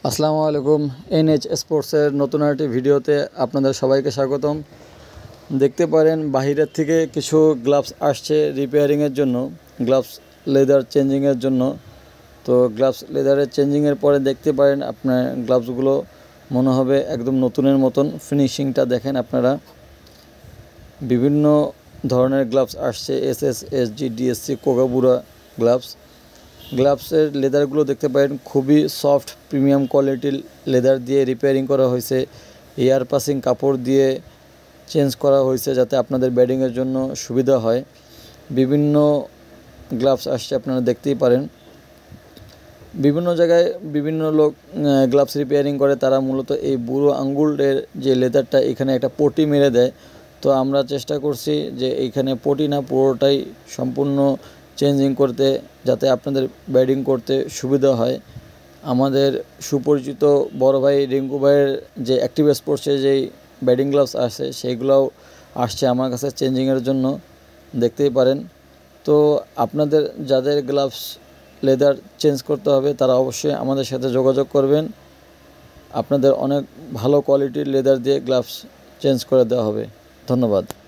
আসসালামু আলাইকুম। এনএইচ স্পোর্টসের নতুন একটি ভিডিওতে আপনাদের সবাইকে স্বাগতম। দেখতে পারেন বাহিরের থেকে কিছু গ্লাভস আসছে রিপেয়ারিংয়ের জন্য, গ্লাভস লেদার চেঞ্জিংয়ের জন্য। তো গ্লাভস লেদারের চেঞ্জিংয়ের পরে দেখতে পারেন আপনার গ্লাভসগুলো মনে হবে একদম নতুনের মতন। ফিনিশিংটা দেখেন আপনারা। বিভিন্ন ধরনের গ্লাভস আসছে, এসএস, এসজি, ডিএসসি, কোকাবুরা গ্লাভসের লেদারগুলো দেখতে পারেন খুবই সফট প্রিমিয়াম কোয়ালিটির লেদার দিয়ে রিপেয়ারিং করা হয়েছে। এয়ার পাসিং কাপড় দিয়ে চেঞ্জ করা হয়েছে যাতে আপনাদের ব্যাটিংয়ের জন্য সুবিধা হয়। বিভিন্ন গ্লাভস আসছে, আপনারা দেখতেই পারেন। বিভিন্ন জায়গায় বিভিন্ন লোক গ্লাভস রিপেয়ারিং করে, তারা মূলত এই বুড়ো আঙ্গুলের যে লেদারটা এখানে একটা পটি মেরে দেয়। তো আমরা চেষ্টা করছি যে এইখানে পটি না, পুরোটাই সম্পূর্ণ চেঞ্জিং করতে, যাতে আপনাদের ব্যাটিং করতে সুবিধা হয়। আমাদের সুপরিচিত বড় ভাই রিঙ্কু ভাইয়ের যে অ্যাক্টিভ স্পোর্টসে যেই ব্যাটিং গ্লাভস আসে সেইগুলোও আসছে আমার কাছে চেঞ্জিংয়ের জন্য, দেখতেই পারেন। তো আপনাদের যাদের গ্লাভস লেদার চেঞ্জ করতে হবে তারা অবশ্যই আমাদের সাথে যোগাযোগ করবেন। আপনাদের অনেক ভালো কোয়ালিটির লেদার দিয়ে গ্লাভস চেঞ্জ করে দেওয়া হবে। ধন্যবাদ।